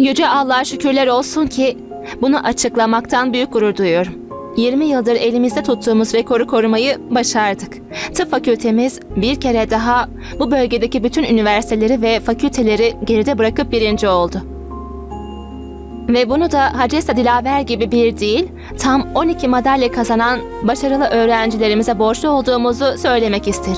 Yüce Allah'a şükürler olsun ki bunu açıklamaktan büyük gurur duyuyorum. 20 yıldır elimizde tuttuğumuz rekoru korumayı başardık. Tıp fakültemiz bir kere daha bu bölgedeki bütün üniversiteleri ve fakülteleri geride bırakıp birinci oldu. Ve bunu da Hacesta Dilaver gibi bir değil, tam 12 madalya kazanan başarılı öğrencilerimize borçlu olduğumuzu söylemek isterim.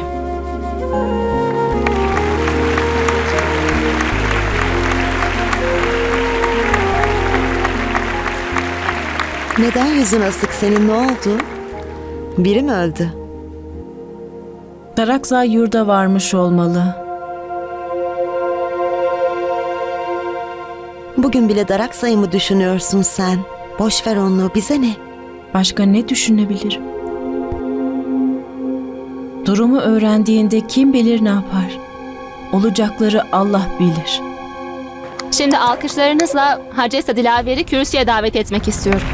Neden yüzün asık senin, ne oldu? Biri mi öldü? Darakzay yurda varmış olmalı. Bugün bile Daraksa'yı mı düşünüyorsun sen? Boş ver onu, bize ne? Başka ne düşünebilirim? Durumu öğrendiğinde kim bilir ne yapar? Olacakları Allah bilir. Şimdi alkışlarınızla Hacesta Dilaver'i kürsüye davet etmek istiyorum.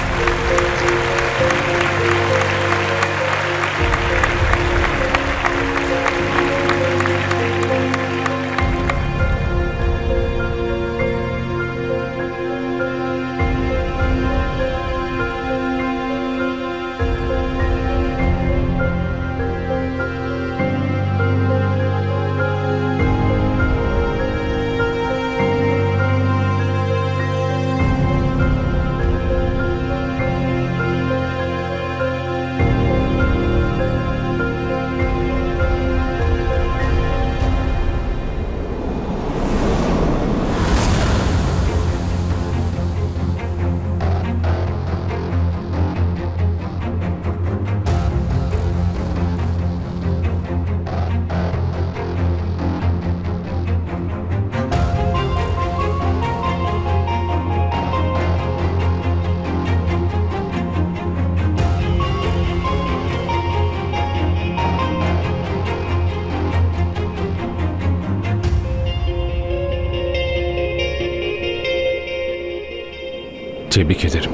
Tebrik ederim.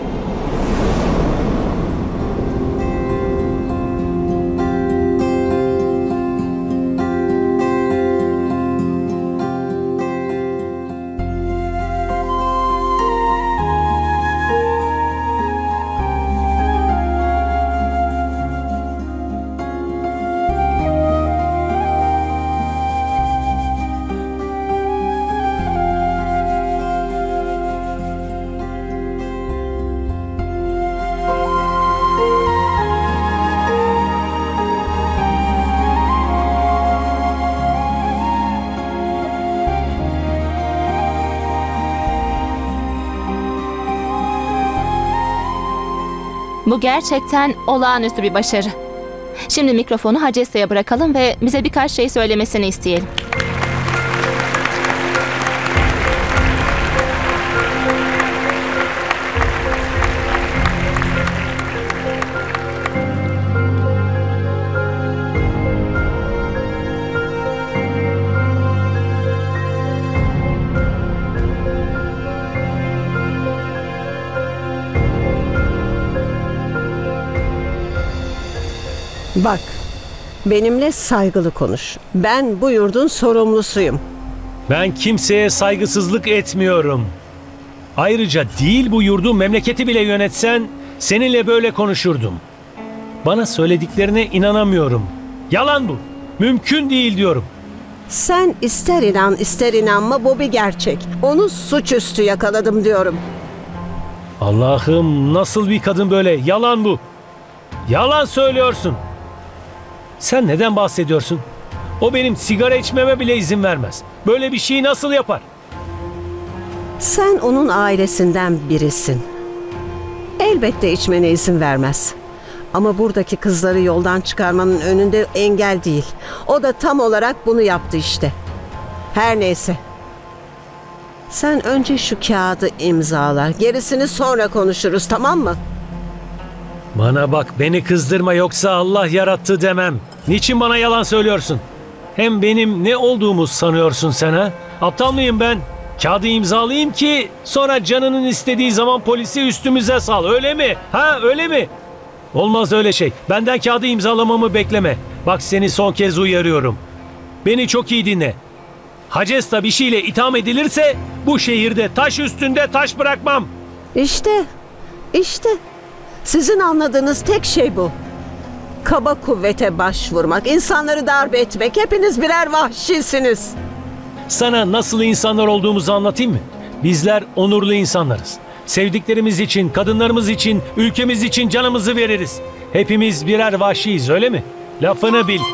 Bu gerçekten olağanüstü bir başarı. Şimdi mikrofonu Hacesta'ya bırakalım ve bize birkaç şey söylemesini isteyelim. Bak, benimle saygılı konuş. Ben bu yurdun sorumlusuyum. Ben kimseye saygısızlık etmiyorum. Ayrıca değil bu yurdu, memleketi bile yönetsen seninle böyle konuşurdum. Bana söylediklerine inanamıyorum. Yalan bu. Mümkün değil diyorum. Sen ister inan ister inanma, bu bir gerçek. Onu suçüstü yakaladım diyorum. Allah'ım, nasıl bir kadın böyle? Yalan bu. Yalan söylüyorsun. Sen neden bahsediyorsun? O benim sigara içmeme bile izin vermez. Böyle bir şeyi nasıl yapar? Sen onun ailesinden birisin. Elbette içmene izin vermez. Ama buradaki kızları yoldan çıkarmanın önünde engel değil. O da tam olarak bunu yaptı işte. Her neyse. Sen önce şu kağıdı imzala. Gerisini sonra konuşuruz, tamam mı? Bana bak, beni kızdırma, yoksa Allah yarattı demem. Niçin bana yalan söylüyorsun? Hem benim ne olduğumu sanıyorsun sen ha? Aptal mıyım ben? Kağıdı imzalayayım ki sonra canının istediği zaman polisi üstümüze sal, öyle mi? Ha, öyle mi? Olmaz öyle şey. Benden kağıdı imzalamamı bekleme. Bak, seni son kez uyarıyorum. Beni çok iyi dinle. Hacesta bir şeyle itham edilirse bu şehirde taş üstünde taş bırakmam. İşte sizin anladığınız tek şey bu. Kaba kuvvete başvurmak, insanları darp etmek, hepiniz birer vahşisiniz. Sana nasıl insanlar olduğumuzu anlatayım mı? Bizler onurlu insanlarız. Sevdiklerimiz için, kadınlarımız için, ülkemiz için canımızı veririz. Hepimiz birer vahşiyiz, öyle mi? Lafını bil.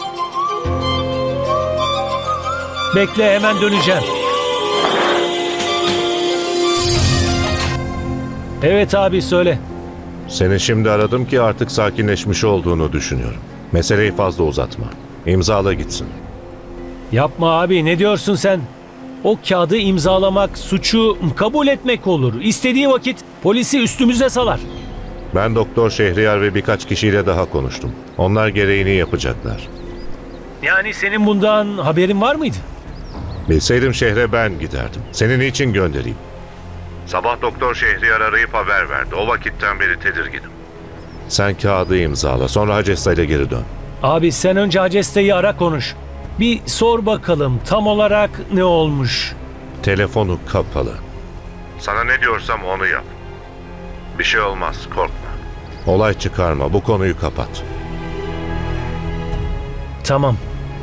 Bekle, hemen döneceğim. Evet abi, söyle. Seni şimdi aradım ki artık sakinleşmiş olduğunu düşünüyorum. Meseleyi fazla uzatma. İmzala gitsin. Yapma abi, ne diyorsun sen? O kağıdı imzalamak suçu kabul etmek olur. İstediği vakit polisi üstümüze salar. Ben Doktor Şehriyar ve birkaç kişiyle daha konuştum. Onlar gereğini yapacaklar. Yani senin bundan haberin var mıydı? Bilseydim şehre ben giderdim. Senin için göndereyim. Sabah Doktor Şehriyar arayıp haber verdi. O vakitten beri tedirginim. Sen kağıdı imzala. Sonra Hacesta ile geri dön. Abi sen önce Hacesta'yı ara, konuş. Bir sor bakalım tam olarak ne olmuş. Telefonu kapalı. Sana ne diyorsam onu yap. Bir şey olmaz, korkma. Olay çıkarma. Bu konuyu kapat. Tamam.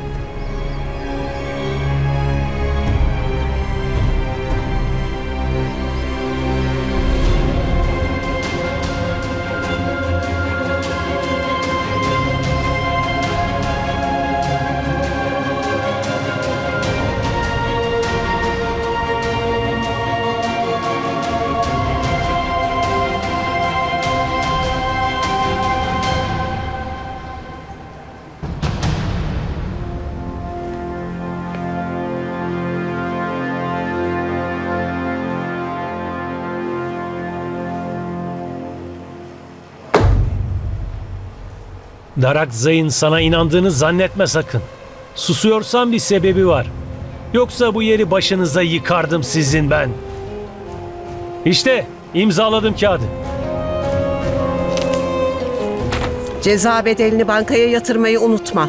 Darak Zay'ın sana inandığını zannetme sakın. Susuyorsan bir sebebi var. Yoksa bu yeri başınıza yıkardım sizin ben. İşte imzaladım kağıdı. Ceza bedelini bankaya yatırmayı unutma.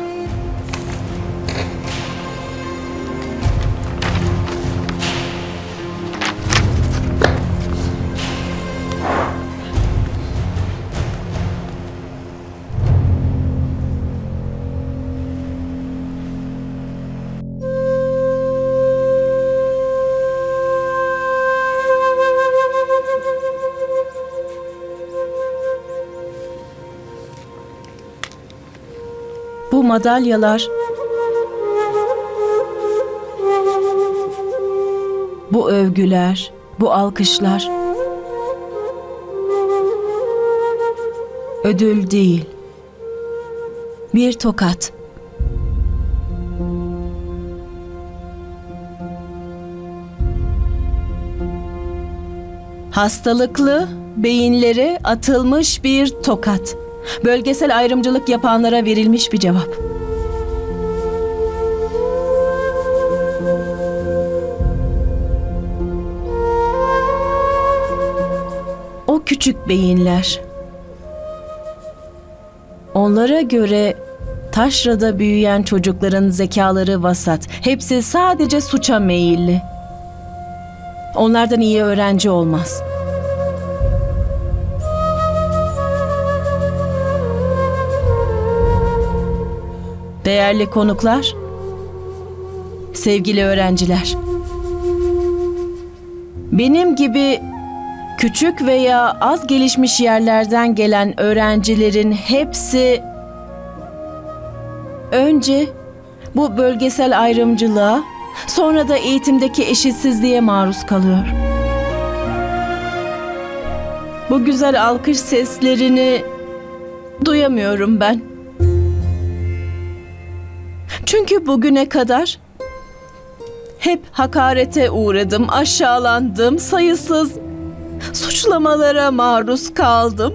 Bu madalyalar, bu övgüler, bu alkışlar ödül değil, bir tokat. Hastalıklı beyinlere atılmış bir tokat. Bölgesel ayrımcılık yapanlara verilmiş bir cevap. O küçük beyinler. Onlara göre taşrada büyüyen çocukların zekaları vasat. Hepsi sadece suça meyilli. Onlardan iyi öğrenci olmaz. Değerli konuklar, sevgili öğrenciler. Benim gibi küçük veya az gelişmiş yerlerden gelen öğrencilerin hepsi önce bu bölgesel ayrımcılığa, sonra da eğitimdeki eşitsizliğe maruz kalıyor. Bu güzel alkış seslerini duyamıyorum ben. Çünkü bugüne kadar hep hakarete uğradım, aşağılandım, sayısız suçlamalara maruz kaldım.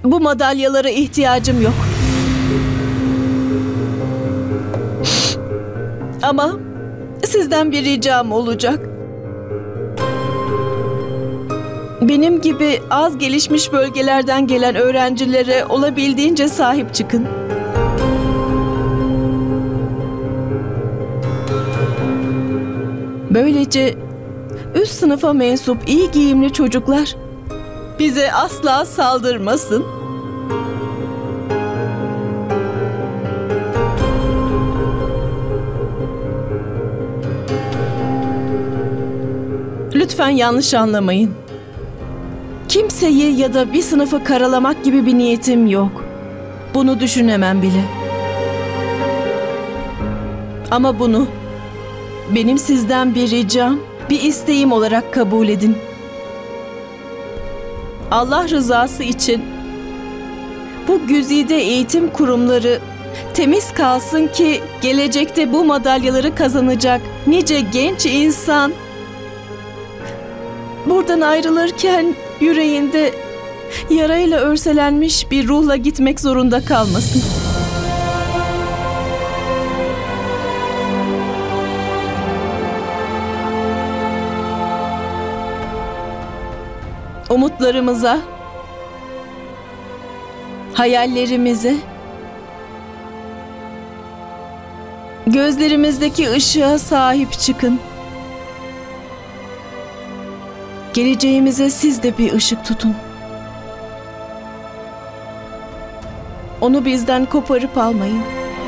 Bu madalyalara ihtiyacım yok. Ama sizden bir ricam olacak. Benim gibi az gelişmiş bölgelerden gelen öğrencilere olabildiğince sahip çıkın. Böylece üst sınıfa mensup iyi giyimli çocuklar bize asla saldırmasın. Lütfen yanlış anlamayın. Kimseyi ya da bir sınıfı karalamak gibi bir niyetim yok. Bunu düşünemem bile. Ama bunu benim sizden bir ricam, bir isteğim olarak kabul edin. Allah rızası için bu güzide eğitim kurumları temiz kalsın ki gelecekte bu madalyaları kazanacak nice genç insan buradan ayrılırken yüreğinde yarayla örselenmiş bir ruhla gitmek zorunda kalmasın. Umutlarımıza, hayallerimize, gözlerimizdeki ışığa sahip çıkın. Geleceğimize siz de bir ışık tutun. Onu bizden koparıp almayın.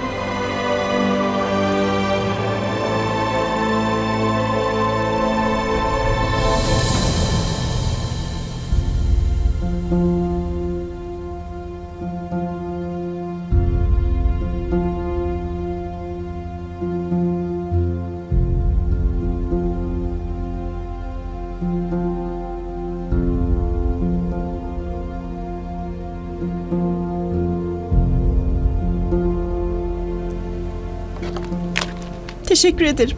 Teşekkür ederim.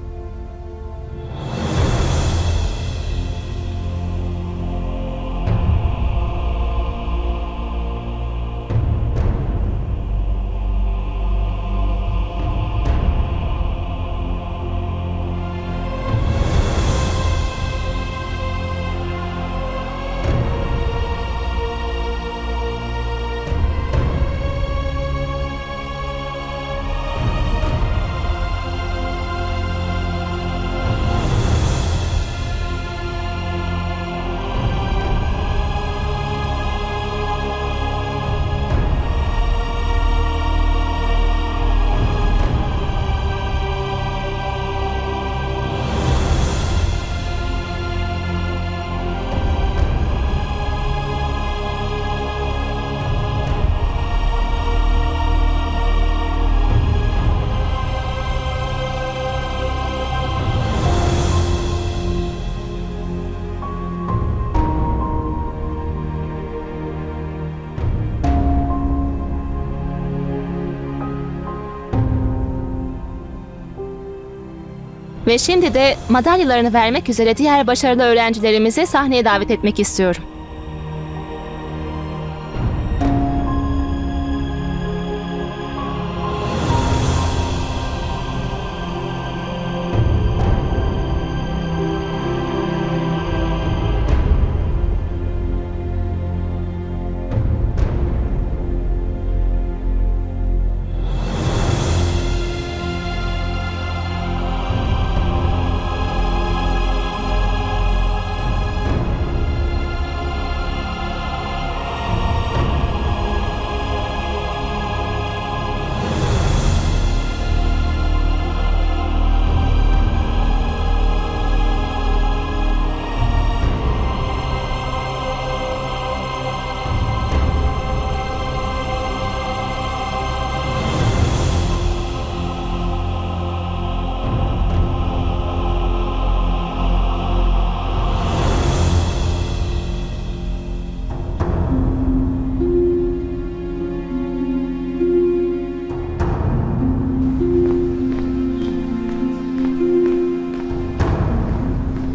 Ve şimdi de madalyalarını vermek üzere diğer başarılı öğrencilerimizi sahneye davet etmek istiyorum.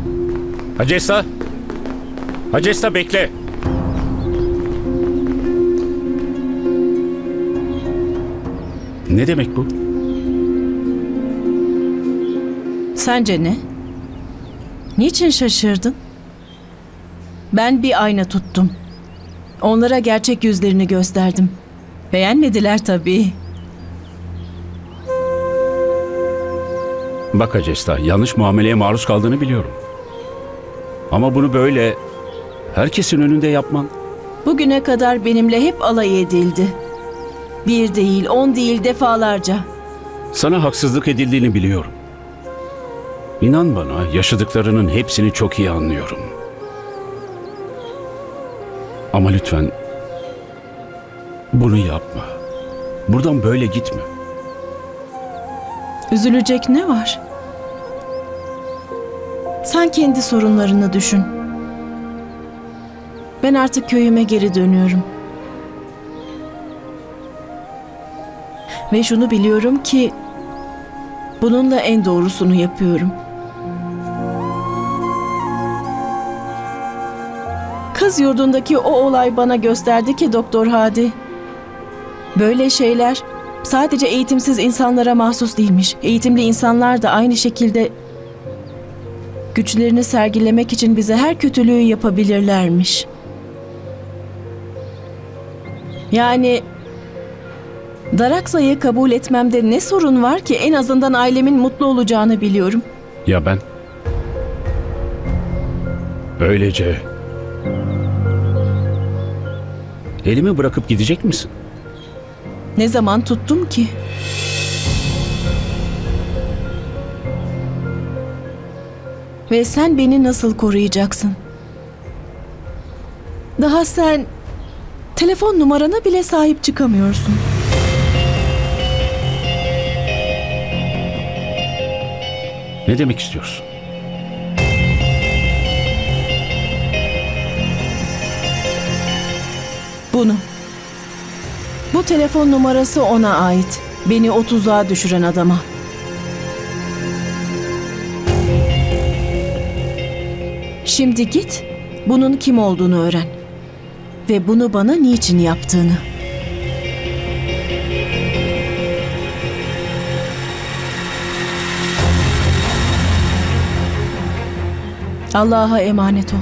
Hacesta! Hacesta bekle! Ne demek bu? Sence ne? Niçin şaşırdın? Ben bir ayna tuttum. Onlara gerçek yüzlerini gösterdim. Beğenmediler tabii. Bak Acesta, yanlış muameleye maruz kaldığını biliyorum. Ama bunu böyle herkesin önünde yapman... Bugüne kadar benimle hep alay edildi. 1 değil, 10 değil, defalarca. Sana haksızlık edildiğini biliyorum. İnan bana, yaşadıklarının hepsini çok iyi anlıyorum. Ama lütfen bunu yapma. Buradan böyle gitme. Üzülecek ne var? Sen kendi sorunlarını düşün. Ben artık köyüme geri dönüyorum. Ve şunu biliyorum ki bununla en doğrusunu yapıyorum. Kız yurdundaki o olay bana gösterdi ki Doktor Hadi, böyle şeyler sadece eğitimsiz insanlara mahsus değilmiş. Eğitimli insanlar da aynı şekilde güçlerini sergilemek için bize her kötülüğü yapabilirlermiş. Yani Daraksa'yı kabul etmemde ne sorun var ki? En azından ailemin mutlu olacağını biliyorum. Ya ben? Öylece elimi bırakıp gidecek misin? Ne zaman tuttum ki? Ve sen beni nasıl koruyacaksın? Daha sen telefon numarana bile sahip çıkamıyorsun. Ne demek istiyorsun? Bunu. Bu telefon numarası ona ait. Beni o tuzağa düşüren adama. Şimdi git, bunun kim olduğunu öğren. Ve bunu bana niçin yaptığını. Allah'a emanet ol.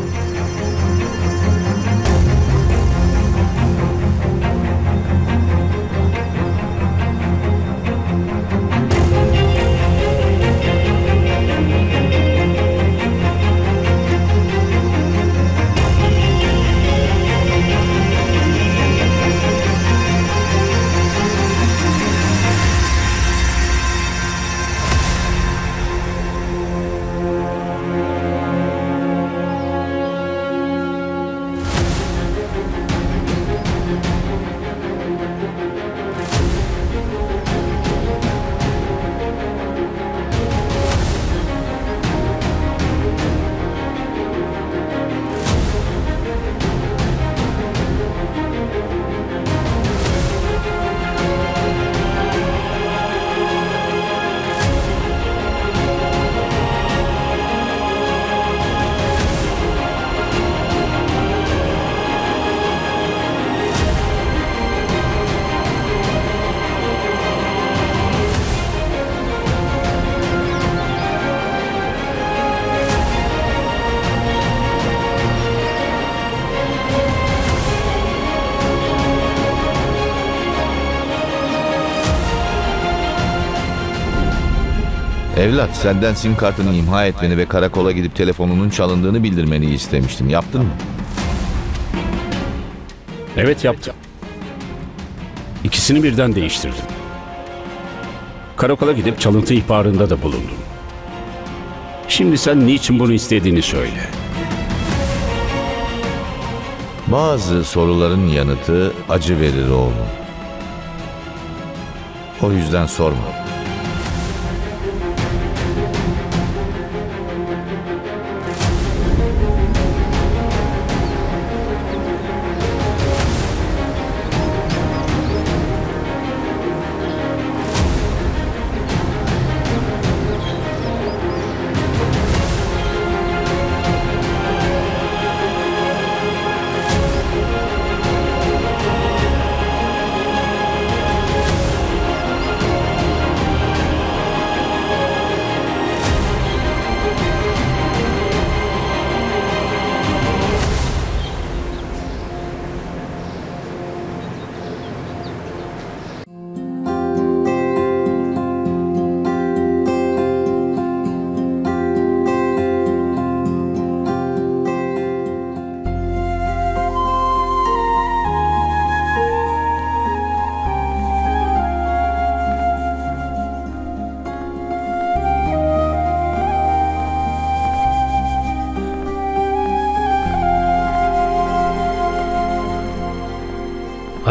Evlat, senden sim kartını imha etmeni ve karakola gidip telefonunun çalındığını bildirmeni istemiştim. Yaptın mı? Evet, yaptım. İkisini birden değiştirdim. Karakola gidip çalıntı ihbarında da bulundum. Şimdi sen niçin bunu istediğini söyle. Bazı soruların yanıtı acı verir oğlum. O yüzden sorma.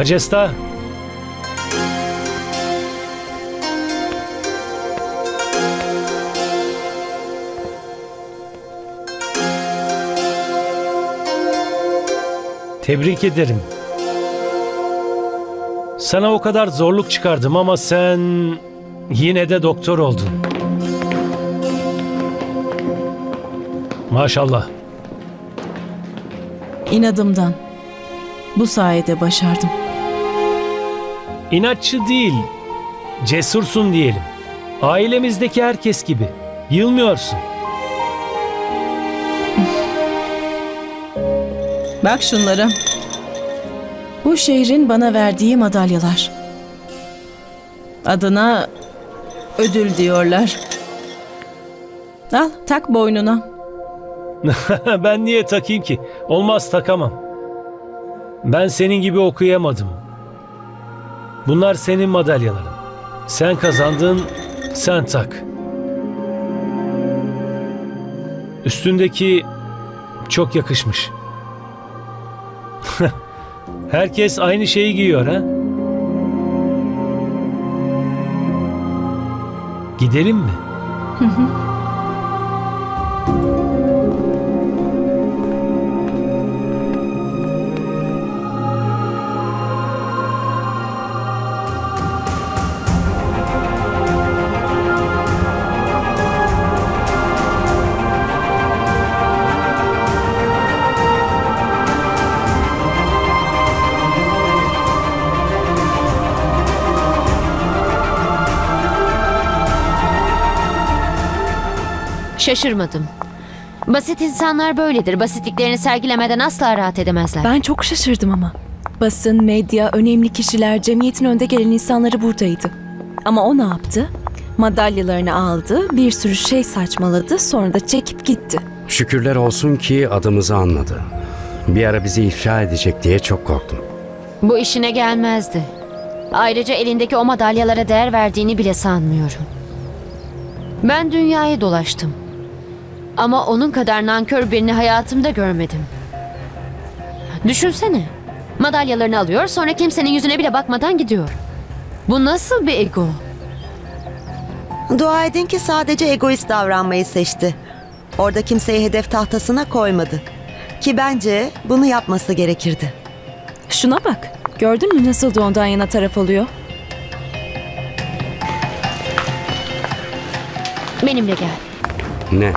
Hacesta. Tebrik ederim. Sana o kadar zorluk çıkardım ama sen yine de doktor oldun. Maşallah. İnadımdan. Bu sayede başardım. İnatçı değil, cesursun diyelim. Ailemizdeki herkes gibi. Yılmıyorsun. Bak şunlara. Bu şehrin bana verdiği madalyalar. Adına ödül diyorlar. Al, tak boynuna. Ben niye takayım ki? Olmaz, takamam. Ben senin gibi okuyamadım. Bunlar senin madalyaların. Sen kazandın, sen tak. Üstündeki çok yakışmış. Herkes aynı şeyi giyiyor ha? Gidelim mi? Şaşırmadım. Basit insanlar böyledir. Basitliklerini sergilemeden asla rahat edemezler. Ben çok şaşırdım ama. Basın, medya, önemli kişiler, cemiyetin önde gelen insanları buradaydı. Ama o ne yaptı? Madalyalarını aldı, bir sürü şey saçmaladı, sonra da çekip gitti. Şükürler olsun ki adımızı anladı. Bir ara bizi ifşa edecek diye çok korktum. Bu işine gelmezdi. Ayrıca elindeki o madalyalara değer verdiğini bile sanmıyorum. Ben dünyayı dolaştım. Ama onun kadar nankör birini hayatımda görmedim. Düşünsene. Madalyalarını alıyor, sonra kimsenin yüzüne bile bakmadan gidiyor. Bu nasıl bir ego? Dua edin ki sadece egoist davranmayı seçti. Orada kimseyi hedef tahtasına koymadı. Ki bence bunu yapması gerekirdi. Şuna bak, gördün mü nasıl da ondan yana taraf oluyor? Benimle gel. Ne?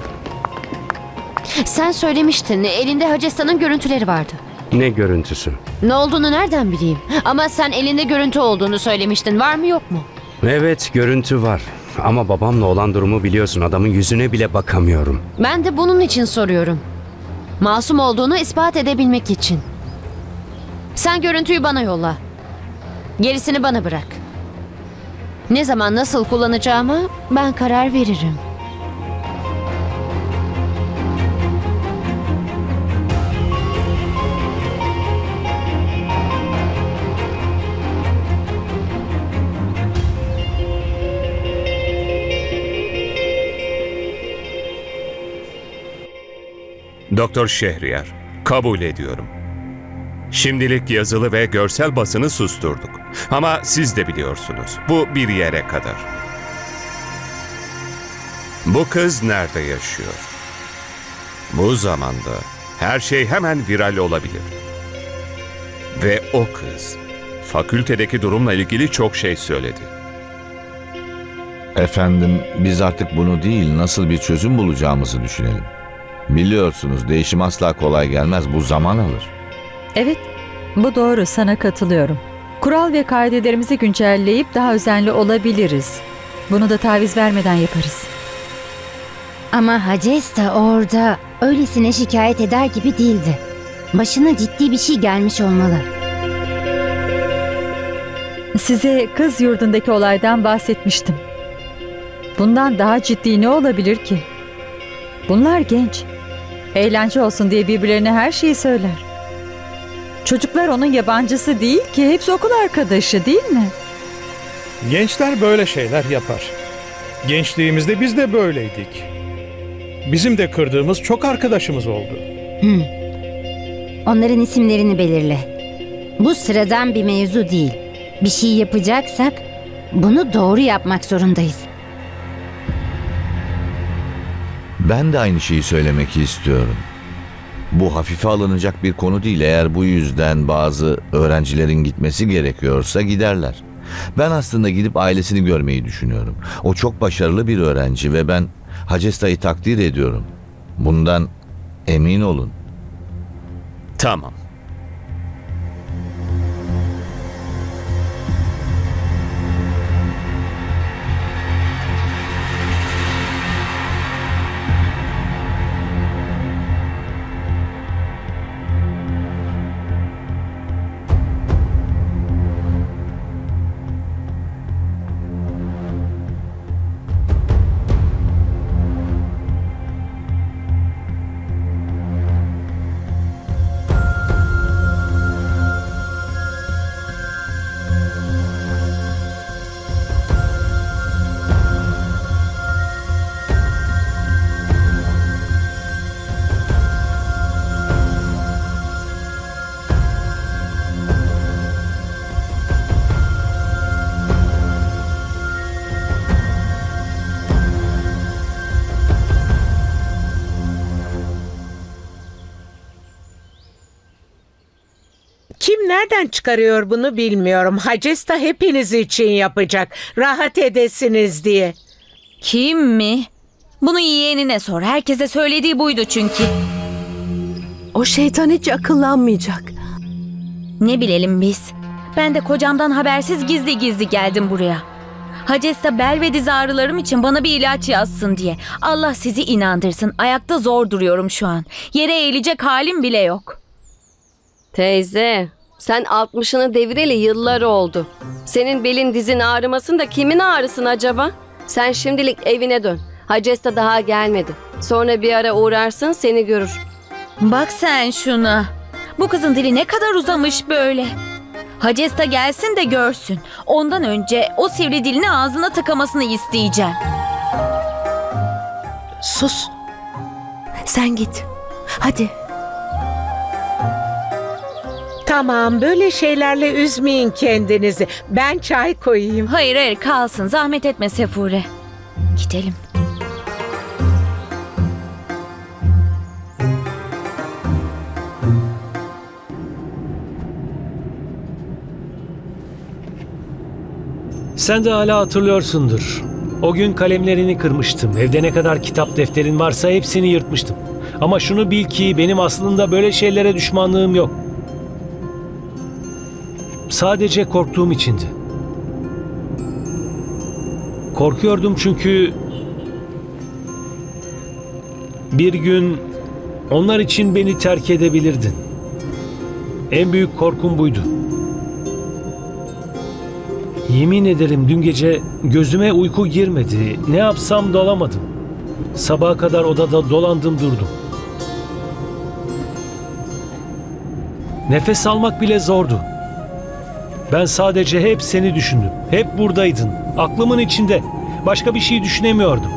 Sen söylemiştin, elinde Hacesta'nın görüntüleri vardı. Ne görüntüsü? Ne olduğunu nereden bileyim? Ama sen elinde görüntü olduğunu söylemiştin. Var mı yok mu? Evet, görüntü var. Ama babamla olan durumu biliyorsun. Adamın yüzüne bile bakamıyorum. Ben de bunun için soruyorum. Masum olduğunu ispat edebilmek için. Sen görüntüyü bana yolla. Gerisini bana bırak. Ne zaman nasıl kullanacağıma ben karar veririm. Doktor Şehriyar, kabul ediyorum. Şimdilik yazılı ve görsel basını susturduk. Ama siz de biliyorsunuz, bu bir yere kadar. Bu kız nerede yaşıyor? Bu zamanda her şey hemen viral olabilir. Ve o kız, fakültedeki durumla ilgili çok şey söyledi. Efendim, biz artık bunu değil, nasıl bir çözüm bulacağımızı düşünelim. Biliyorsunuz, değişim asla kolay gelmez, bu zaman alır. Evet, bu doğru, sana katılıyorum. Kural ve kaidelerimizi güncelleyip daha özenli olabiliriz. Bunu da taviz vermeden yaparız. Ama Hacesta orada öylesine şikayet eder gibi değildi. Başına ciddi bir şey gelmiş olmalı. Size kız yurdundaki olaydan bahsetmiştim. Bundan daha ciddi ne olabilir ki? Bunlar genç. Eğlence olsun diye birbirlerine her şeyi söyler. Çocuklar onun yabancısı değil ki, hepsi okul arkadaşı değil mi? Gençler böyle şeyler yapar. Gençliğimizde biz de böyleydik. Bizim de kırdığımız çok arkadaşımız oldu. Onların isimlerini belirle. Bu sıradan bir mevzu değil. Bir şey yapacaksak bunu doğru yapmak zorundayız. Ben de aynı şeyi söylemek istiyorum. Bu hafife alınacak bir konu değil. Eğer bu yüzden bazı öğrencilerin gitmesi gerekiyorsa giderler. Ben aslında gidip ailesini görmeyi düşünüyorum. O çok başarılı bir öğrenci ve ben Hacesta'yı takdir ediyorum. Bundan emin olun. Tamam. Kim nereden çıkarıyor bunu bilmiyorum. Hacesta hepiniz için yapacak. Rahat edesiniz diye. Kim mi? Bunu yeğenine sor. Herkese söylediği buydu çünkü. O şeytan hiç akıllanmayacak. Ne bilelim biz. Ben de kocamdan habersiz gizli gizli geldim buraya. Hacesta bel ve diz ağrılarım için bana bir ilaç yazsın diye. Allah sizi inandırsın. Ayakta zor duruyorum şu an. Yere eğilecek halim bile yok. Teyze, sen 60'ını devireli yıllar oldu. Senin belin dizin ağrımasın da kimin ağrısın acaba? Sen şimdilik evine dön. Hacesta daha gelmedi. Sonra bir ara uğrarsın, seni görür. Bak sen şuna. Bu kızın dili ne kadar uzamış böyle. Hacesta gelsin de görsün. Ondan önce o sivri dilini ağzına tıkamasını isteyeceğim. Sus. Sen git. Hadi. Tamam, böyle şeylerle üzmeyin kendinizi. Ben çay koyayım. Hayır kalsın. Zahmet etme Sefure. Gidelim. Sen de hala hatırlıyorsundur. O gün kalemlerini kırmıştım. Evde ne kadar kitap defterin varsa hepsini yırtmıştım. Ama şunu bil ki benim aslında böyle şeylere düşmanlığım yok. Sadece korktuğum içindi. Korkuyordum çünkü bir gün onlar için beni terk edebilirdin. En büyük korkum buydu. Yemin ederim dün gece gözüme uyku girmedi. Ne yapsam da olamadım. Sabaha kadar odada dolandım durdum. Nefes almak bile zordu. Ben sadece hep seni düşündüm. Hep buradaydın. Aklımın içinde. Başka bir şey düşünemiyordum.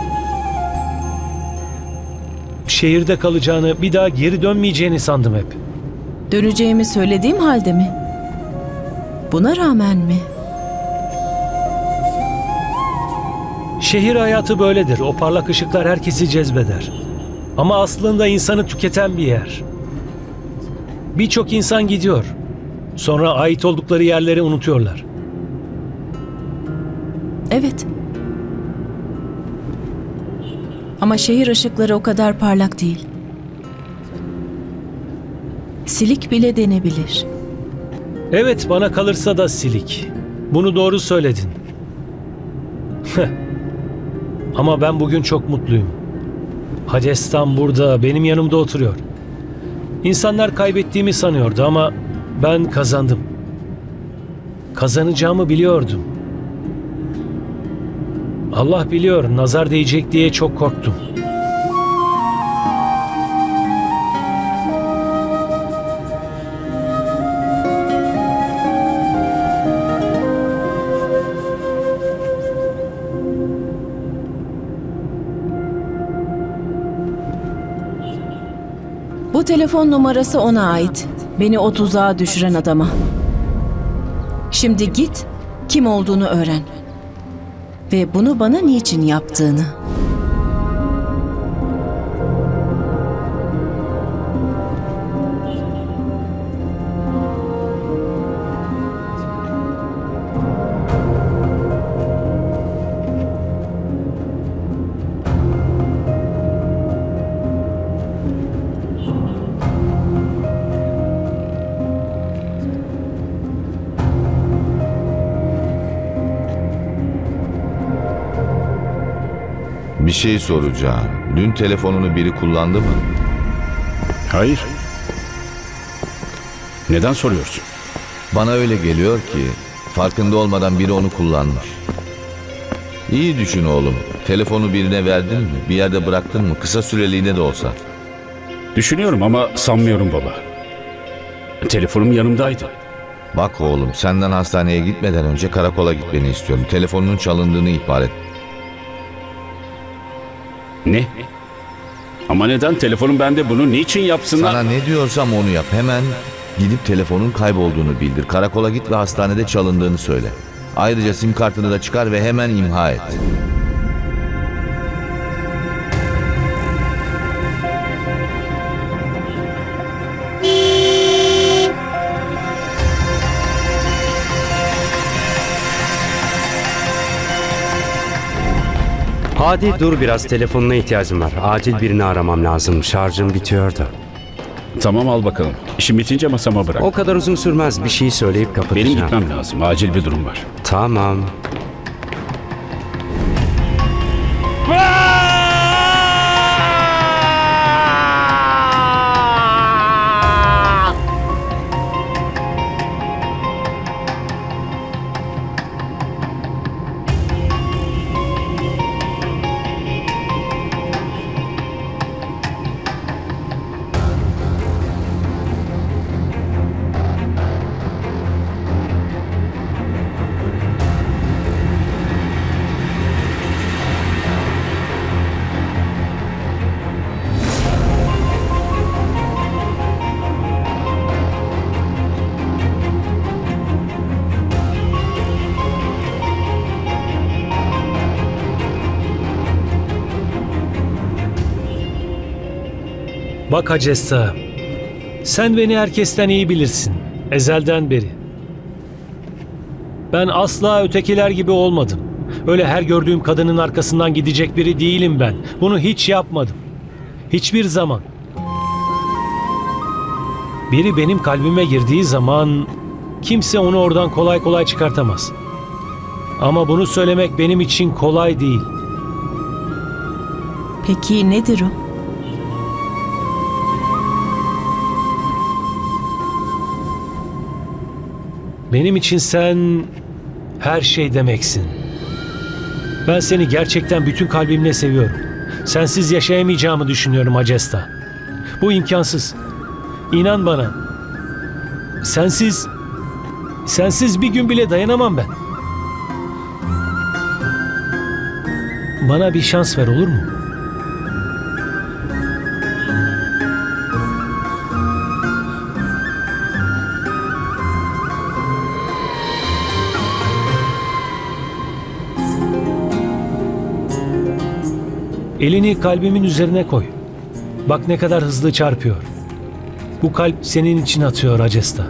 Şehirde kalacağını, bir daha geri dönmeyeceğini sandım hep. Döneceğimi söylediğim halde mi? Buna rağmen mi? Şehir hayatı böyledir. O parlak ışıklar herkesi cezbeder. Ama aslında insanı tüketen bir yer. Birçok insan gidiyor. Sonra ait oldukları yerleri unutuyorlar. Evet. Ama şehir ışıkları o kadar parlak değil. Silik bile denebilir. Evet, bana kalırsa da silik. Bunu doğru söyledin. Ama ben bugün çok mutluyum. Hacestan burada, benim yanımda oturuyor. İnsanlar kaybettiğimi sanıyordu ama ben kazandım. Kazanacağımı biliyordum. Allah biliyor, nazar değecek diye çok korktum. Bu telefon numarası ona ait. Beni o tuzağa düşüren adama. Şimdi git, kim olduğunu öğren. Ve bunu bana niçin yaptığını. Bir şey soracağım. Dün telefonunu biri kullandı mı? Hayır. Neden soruyorsun? Bana öyle geliyor ki farkında olmadan biri onu kullanmış. İyi düşün oğlum. Telefonu birine verdin mi? Bir yerde bıraktın mı? Kısa süreliğine de olsa. Düşünüyorum ama sanmıyorum baba. Telefonum yanımdaydı. Bak oğlum, senden hastaneye gitmeden önce karakola gitmeni istiyorum. Telefonunun çalındığını ihbar et. Ne? Ama neden? Telefonum bende, bunu niçin yapsınlar? Sana ne diyorsam onu yap. Hemen gidip telefonun kaybolduğunu bildir. Karakola git ve hastanede çalındığını söyle. Ayrıca sim kartını da çıkar ve hemen imha et. Hadi dur biraz, telefonuna ihtiyacım var. Acil birini aramam lazım. Şarjım bitiyor da. Tamam, al bakalım. İşim bitince masama bırak. O kadar uzun sürmez. Bir şey söyleyip kapatacağım. Benim gitmem lazım. Acil bir durum var. Tamam. Bak Hacesta, sen beni herkesten iyi bilirsin, ezelden beri. Ben asla ötekiler gibi olmadım. Öyle her gördüğüm kadının arkasından gidecek biri değilim ben. Bunu hiç yapmadım. Hiçbir zaman. Biri benim kalbime girdiği zaman kimse onu oradan kolay kolay çıkartamaz. Ama bunu söylemek benim için kolay değil. Peki nedir o? Benim için sen her şey demeksin. Ben seni gerçekten bütün kalbimle seviyorum. Sensiz yaşayamayacağımı düşünüyorum Hacesta. Bu imkansız. İnan bana. Sensiz bir gün bile dayanamam ben. Bana bir şans ver, olur mu? Elini kalbimin üzerine koy. Bak ne kadar hızlı çarpıyor. Bu kalp senin için atıyor Hacesta.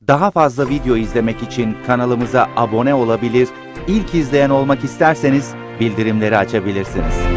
Daha fazla video izlemek için kanalımıza abone olabilir, ilk izleyen olmak isterseniz bildirimleri açabilirsiniz.